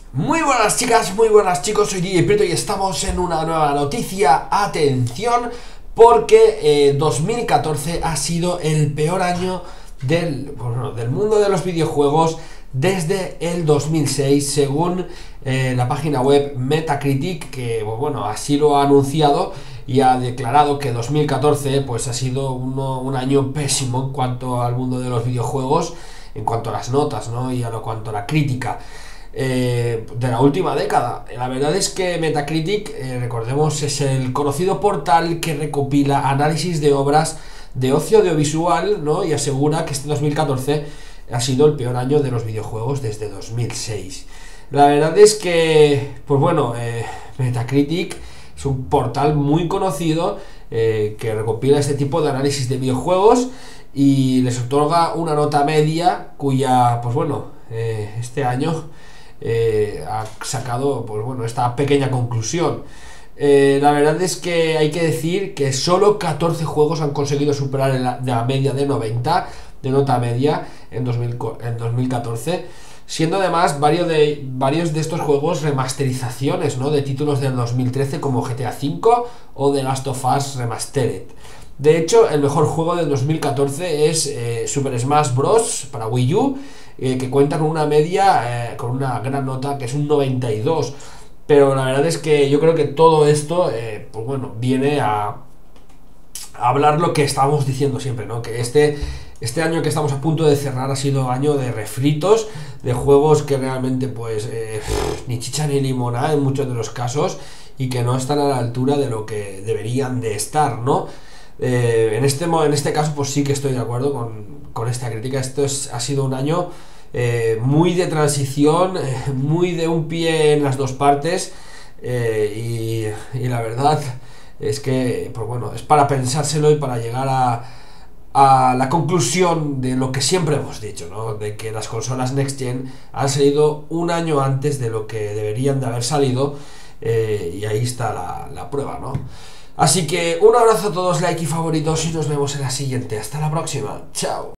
Muy buenas chicas, muy buenas chicos, soy DJ Prieto y estamos en una nueva noticia. Atención, porque 2014 ha sido el peor año del mundo de los videojuegos desde el 2006, según la página web Metacritic, que bueno, así lo ha anunciado y ha declarado que 2014 pues ha sido un año pésimo en cuanto al mundo de los videojuegos, en cuanto a las notas, ¿no? Y cuanto a la crítica de la última década. La verdad es que Metacritic, recordemos, es el conocido portal que recopila análisis de obras de ocio audiovisual, ¿no? Y asegura que este 2014 ha sido el peor año de los videojuegos desde 2006. La verdad es que, pues bueno, Metacritic es un portal muy conocido que recopila este tipo de análisis de videojuegos y les otorga una nota media cuya, pues bueno, este año ha sacado, pues bueno, esta pequeña conclusión. La verdad es que hay que decir que solo 14 juegos han conseguido superar la media de 90 de nota media en 2014, siendo además varios de estos juegos remasterizaciones, ¿no? De títulos del 2013 como GTA V o The Last of Us Remastered. De hecho, el mejor juego del 2014 es Super Smash Bros. Para Wii U, que cuenta con una media, con una gran nota que es un 92. Pero la verdad es que yo creo que todo esto, pues bueno, viene a hablar lo que estábamos diciendo siempre, ¿no? Que este año que estamos a punto de cerrar ha sido año de refritos, de juegos que realmente pues ni chicha ni limonada en muchos de los casos y que no están a la altura de lo que deberían de estar, ¿no? En este caso pues sí que estoy de acuerdo con esta crítica. Ha sido un año muy de transición, muy de un pie en las dos partes, y la verdad es que, pues bueno, es para pensárselo y para llegar a la conclusión de lo que siempre hemos dicho, ¿no? De que las consolas Next Gen han salido un año antes de lo que deberían de haber salido, y ahí está la prueba, ¿no? Así que un abrazo a todos, like y favoritos, y nos vemos en la siguiente. Hasta la próxima, chao.